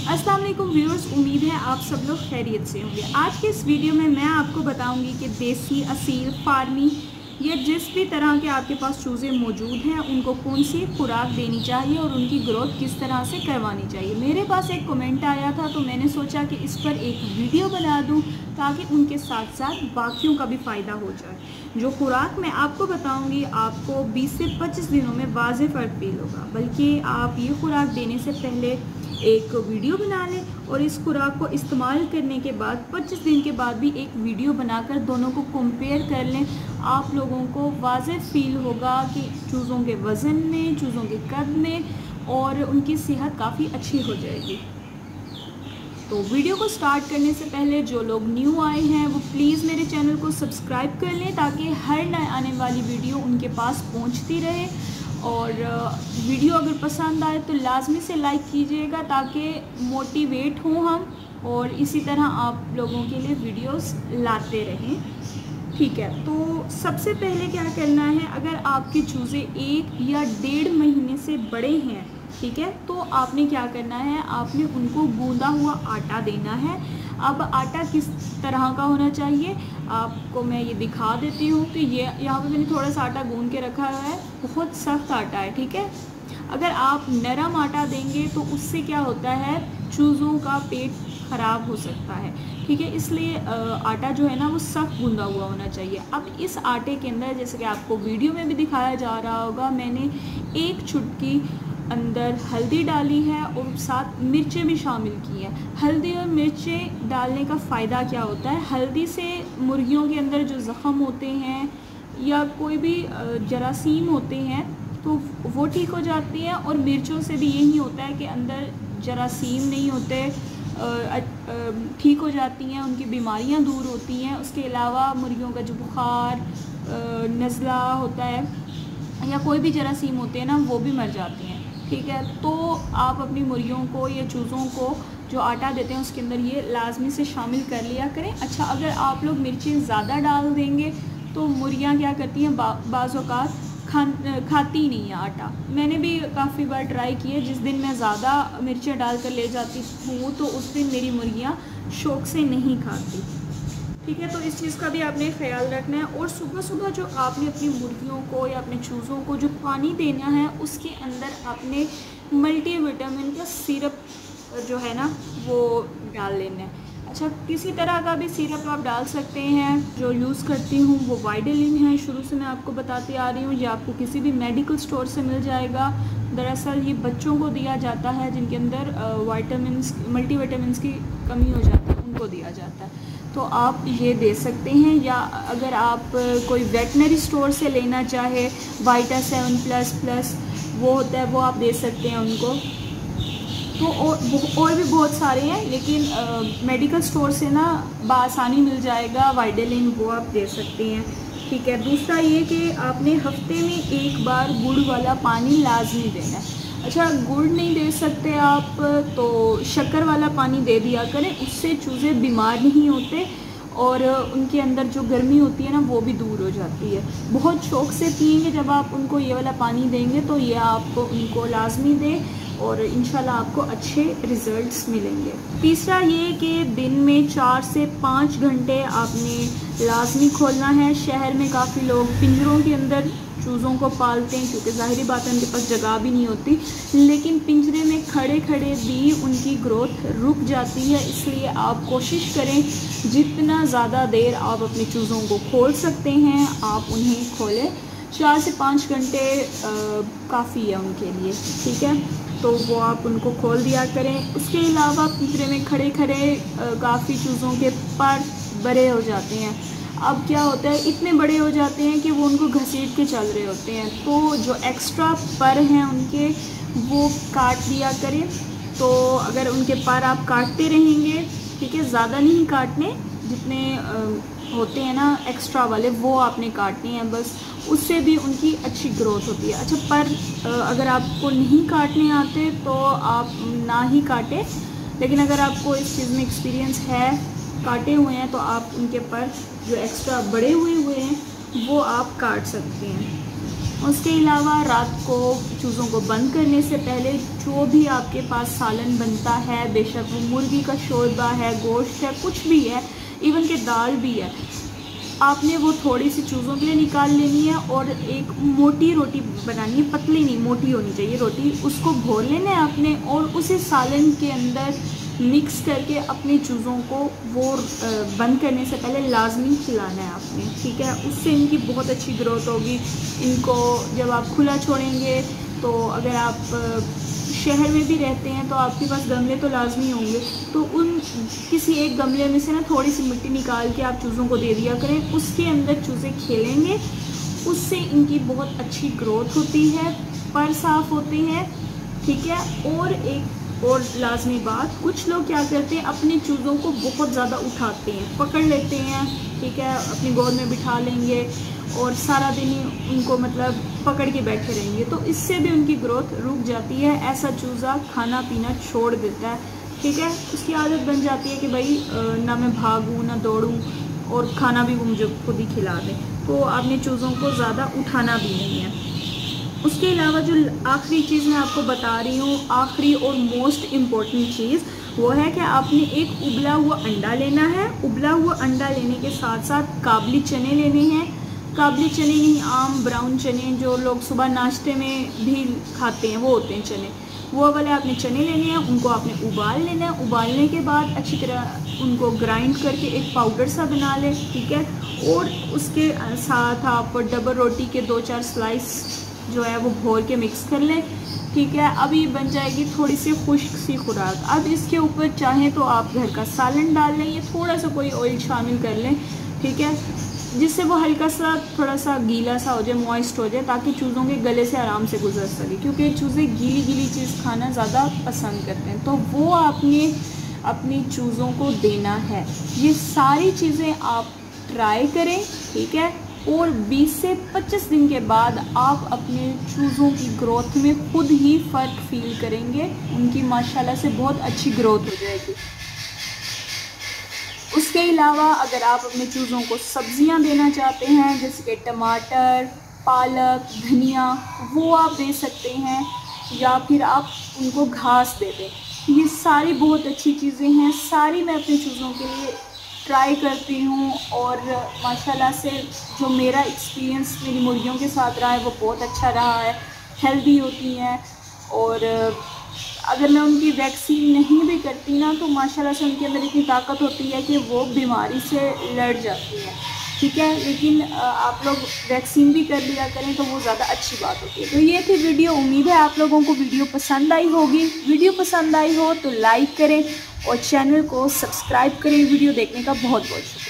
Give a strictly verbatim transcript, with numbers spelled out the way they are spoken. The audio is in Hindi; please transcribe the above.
अस्सलाम वालेकुम व्यूअर्स, उम्मीद है आप सब लोग खैरियत से होंगे। आज के इस वीडियो में मैं आपको बताऊंगी कि देसी, असील, फार्मी या जिस भी तरह के आपके पास चूज़े मौजूद हैं उनको कौन सी खुराक देनी चाहिए और उनकी ग्रोथ किस तरह से करवानी चाहिए। मेरे पास एक कमेंट आया था तो मैंने सोचा कि इस पर एक वीडियो बना दूं ताकि उनके साथ साथ बाकियों का भी फ़ायदा हो जाए। जो खुराक मैं आपको बताऊंगी आपको बीस से पच्चीस दिनों में वाज़ेह फ़र्क फील होगा। बल्कि आप ये खुराक देने से पहले एक वीडियो बना लें और इस खुराक को इस्तेमाल करने के बाद पच्चीस दिन के बाद भी एक वीडियो बनाकर दोनों को कंपेयर कर लें। आप लोगों को वाज़ेह फील होगा कि चूज़ों के वज़न में, चूज़ों के कद में और उनकी सेहत काफ़ी अच्छी हो जाएगी। तो वीडियो को स्टार्ट करने से पहले जो लोग न्यू आए हैं वो प्लीज़ मेरे चैनल को सब्सक्राइब कर लें ताकि हर नए आने वाली वीडियो उनके पास पहुंचती रहे। और वीडियो अगर पसंद आए तो लाजमी से लाइक कीजिएगा ताकि मोटिवेट हों हम और इसी तरह आप लोगों के लिए वीडियोस लाते रहें। ठीक है, तो सबसे पहले क्या करना है, अगर आपके चूज़े एक या डेढ़ महीने से बड़े हैं, ठीक है, तो आपने क्या करना है, आपने उनको गूंदा हुआ आटा देना है। अब आटा किस तरह का होना चाहिए आपको मैं ये दिखा देती हूँ। तो ये यहाँ पे मैंने थोड़ा सा आटा गूंद के रखा हुआ है, बहुत सख्त आटा है, ठीक है। अगर आप नरम आटा देंगे तो उससे क्या होता है, चूज़ों का पेट ख़राब हो सकता है, ठीक है। इसलिए आटा जो है ना वो सख्त गूंदा हुआ होना चाहिए। अब इस आटे के अंदर, जैसे कि आपको वीडियो में भी दिखाया जा रहा होगा, मैंने एक चुटकी अंदर हल्दी डाली है और साथ मिर्चें भी शामिल की हैं। हल्दी और मिर्चें डालने का फ़ायदा क्या होता है, हल्दी से मुर्गियों के अंदर जो ज़ख़म होते हैं या कोई भी जरासीम होते हैं तो वो ठीक हो जाती हैं, और मिर्चों से भी यही होता है कि अंदर जरासीम नहीं होते, ठीक हो जाती हैं, उनकी बीमारियां दूर होती हैं। उसके अलावा मुर्गियों का जो बुखार, नज़ला होता है या कोई भी जरासीम होते हैं ना, वो भी मर जाती हैं, ठीक है। तो आप अपनी मुर्गियों को या चूज़ों को जो आटा देते हैं उसके अंदर ये लाजमी से शामिल कर लिया करें। अच्छा, अगर आप लोग मिर्चें ज़्यादा डाल देंगे तो मुर्गियाँ क्या करती हैं, बा, बाज़ औक़ात खा खाती नहीं है आटा। मैंने भी काफ़ी बार ट्राई किए, जिस दिन मैं ज़्यादा मिर्चें डाल कर ले जाती हूँ तो उस दिन मेरी मुर्गियाँ शौक़ से नहीं खाती, ठीक है। तो इस चीज़ का भी आपने ख्याल रखना है। और सुबह सुबह जो आपने अपनी मुर्गियों को या अपने चूज़ों को जो पानी देना है उसके अंदर आपने मल्टीविटामिन का सिरप जो है ना वो डाल लेना है। अच्छा, किसी तरह का भी सिरप आप डाल सकते हैं। जो यूज़ करती हूँ वो वाइडेलिन है, शुरू से मैं आपको बताती आ रही हूँ। ये आपको किसी भी मेडिकल स्टोर से मिल जाएगा। दरअसल ये बच्चों को दिया जाता है जिनके अंदर वाइटामिन्स, मल्टीविटामिन्स की कमी हो जाती है, उनको दिया जाता है। तो आप ये दे सकते हैं, या अगर आप कोई वेटनरी स्टोर से लेना चाहे, वाइटा सेवन प्लस प्लस वो होता है, वो आप दे सकते हैं उनको। तो और, और भी बहुत सारे हैं, लेकिन आ, मेडिकल स्टोर से ना बआसानी मिल जाएगा वाइडेलिन, वो आप दे सकते हैं, ठीक है। दूसरा ये कि आपने हफ्ते में एक बार गुड़ वाला पानी लाजमी देना है। अच्छा, गुड़ नहीं दे सकते आप तो शक्कर वाला पानी दे दिया करें, उससे चूज़े बीमार नहीं होते और उनके अंदर जो गर्मी होती है ना वो भी दूर हो जाती है। बहुत शौक़ से पिएंगे जब आप उनको ये वाला पानी देंगे, तो ये आप उनको लाजमी दें और इंशाल्लाह आपको अच्छे रिज़ल्ट्स मिलेंगे। तीसरा ये कि दिन में चार से पाँच घंटे आपने लाजमी खोलना है। शहर में काफ़ी लोग पिंजरों के अंदर चूज़ों को पालते हैं क्योंकि ज़ाहिरी बात है उनके पास जगह भी नहीं होती, लेकिन पिंजरे में खड़े खड़े भी उनकी ग्रोथ रुक जाती है। इसलिए आप कोशिश करें जितना ज़्यादा देर आप अपने चूज़ों को खोल सकते हैं आप उन्हें खोलें। चार से पाँच घंटे काफ़ी है उनके लिए, ठीक है। तो वो आप उनको खोल दिया करें। उसके अलावा पिंजरे में खड़े खड़े काफ़ी चूज़ों के पर बड़े हो जाते हैं। अब क्या होता है, इतने बड़े हो जाते हैं कि वो उनको घसीट के चल रहे होते हैं, तो जो एक्स्ट्रा पर हैं उनके वो काट दिया करें। तो अगर उनके पर आप काटते रहेंगे, ठीक है, ज़्यादा नहीं काटने, जितने होते हैं ना एक्स्ट्रा वाले वो आपने काटने हैं बस, उससे भी उनकी अच्छी ग्रोथ होती है। अच्छा, पर अगर आपको नहीं काटने आते तो आप ना ही काटें, लेकिन अगर आपको इस चीज़ में एक्सपीरियंस है, काटे हुए हैं, तो आप उनके पर जो एक्स्ट्रा बड़े हुए हुए हैं वो आप काट सकते हैं। उसके अलावा रात को चूज़ों को बंद करने से पहले जो भी आपके पास सालन बनता है, बेशक वो मुर्गी का शोरबा है, गोश्त है, कुछ भी है, इवन कि दाल भी है, आपने वो थोड़ी सी चूज़ों के लिए निकाल लेनी है और एक मोटी रोटी बनानी है, पतली नहीं, मोटी होनी चाहिए रोटी, उसको घोल लेना है आपने और उसे सालन के अंदर मिक्स करके अपनी चूज़ों को वो बंद करने से पहले लाजमी खिलाना है आपने, ठीक है। उससे इनकी बहुत अच्छी ग्रोथ होगी। इनको जब आप खुला छोड़ेंगे तो अगर आप शहर में भी रहते हैं तो आपके पास गमले तो लाजमी होंगे, तो उन किसी एक गमले में से ना थोड़ी सी मिट्टी निकाल के आप चूज़ों को दे दिया करें, उसके अंदर चूज़े खेलेंगे, उससे इनकी बहुत अच्छी ग्रोथ होती है, पर साफ़ होते हैं, ठीक है। और एक और लाजमी बात, कुछ लोग क्या करते हैं, अपनी चूज़ों को बहुत ज़्यादा उठाते हैं, पकड़ लेते हैं, ठीक है, अपनी गोद में बिठा लेंगे और सारा दिन ही उनको मतलब पकड़ के बैठे रहेंगे, तो इससे भी उनकी ग्रोथ रुक जाती है। ऐसा चूज़ा खाना पीना छोड़ देता है, ठीक है। उसकी आदत बन जाती है कि भाई ना मैं भागूं ना दौड़ूं और खाना भी वो मुझे खुद ही खिला दें, तो आपने चूज़ों को ज़्यादा उठाना भी नहीं है। उसके अलावा जो आखिरी चीज़ मैं आपको बता रही हूँ, आखिरी और मोस्ट इम्पॉर्टेंट चीज़ वो है कि आपने एक उबला हुआ अंडा लेना है। उबला हुआ अंडा लेने के साथ साथ काबली चने लेने हैं। काबली चने नहीं, आम ब्राउन चने जो लोग सुबह नाश्ते में भी खाते हैं वो होते हैं चने, वो वाले आपने चने लेने हैं। उनको आपने उबाल लेना है। उबालने के बाद अच्छी तरह उनको ग्राइंड करके एक पाउडर सा बना लें, ठीक है। और उसके साथ आप डबल रोटी के दो चार स्लाइस जो है वो भोर के मिक्स कर लें, ठीक है। अब ये बन जाएगी थोड़ी सी खुश्क सी खुराक। अब इसके ऊपर चाहें तो आप घर का सालन डाल लें या थोड़ा सा कोई ऑयल शामिल कर लें, ठीक है, जिससे वो हल्का सा थोड़ा सा गीला सा हो जाए, मॉइस्ट हो जाए, ताकि चूज़ों के गले से आराम से गुजर सके, क्योंकि चूज़े गीली गीली चीज़ खाना ज़्यादा पसंद करते हैं, तो वो आपने अपनी चूज़ों को देना है। ये सारी चीज़ें आप ट्राई करें, ठीक है, और बीस से पच्चीस दिन के बाद आप अपने चूज़ों की ग्रोथ में खुद ही फ़र्क फील करेंगे। उनकी माशाल्लाह से बहुत अच्छी ग्रोथ हो जाएगी। उसके अलावा अगर आप अपने चूज़ों को सब्ज़ियां देना चाहते हैं, जैसे कि टमाटर, पालक, धनिया, वो आप दे सकते हैं, या फिर आप उनको घास दे दें। ये सारी बहुत अच्छी चीज़ें हैं, सारी मैं अपने चूज़ों के लिए ट्राई करती हूँ और माशाल्लाह से जो मेरा एक्सपीरियंस मेरी मुर्गियों के साथ रहा है वो बहुत अच्छा रहा है। हेल्दी होती हैं और अगर मैं उनकी वैक्सीन नहीं भी करती ना तो माशाल्लाह से उनके अंदर इतनी ताकत होती है कि वो बीमारी से लड़ जाती है, ठीक है। लेकिन आप लोग वैक्सीन भी कर लिया करें तो वो ज़्यादा अच्छी बात होती है। तो ये थी वीडियो, उम्मीद है आप लोगों को वीडियो पसंद आई होगी। वीडियो पसंद आई हो तो लाइक करें और चैनल को सब्सक्राइब करें। वीडियो देखने का बहुत बहुत शुक्रिया।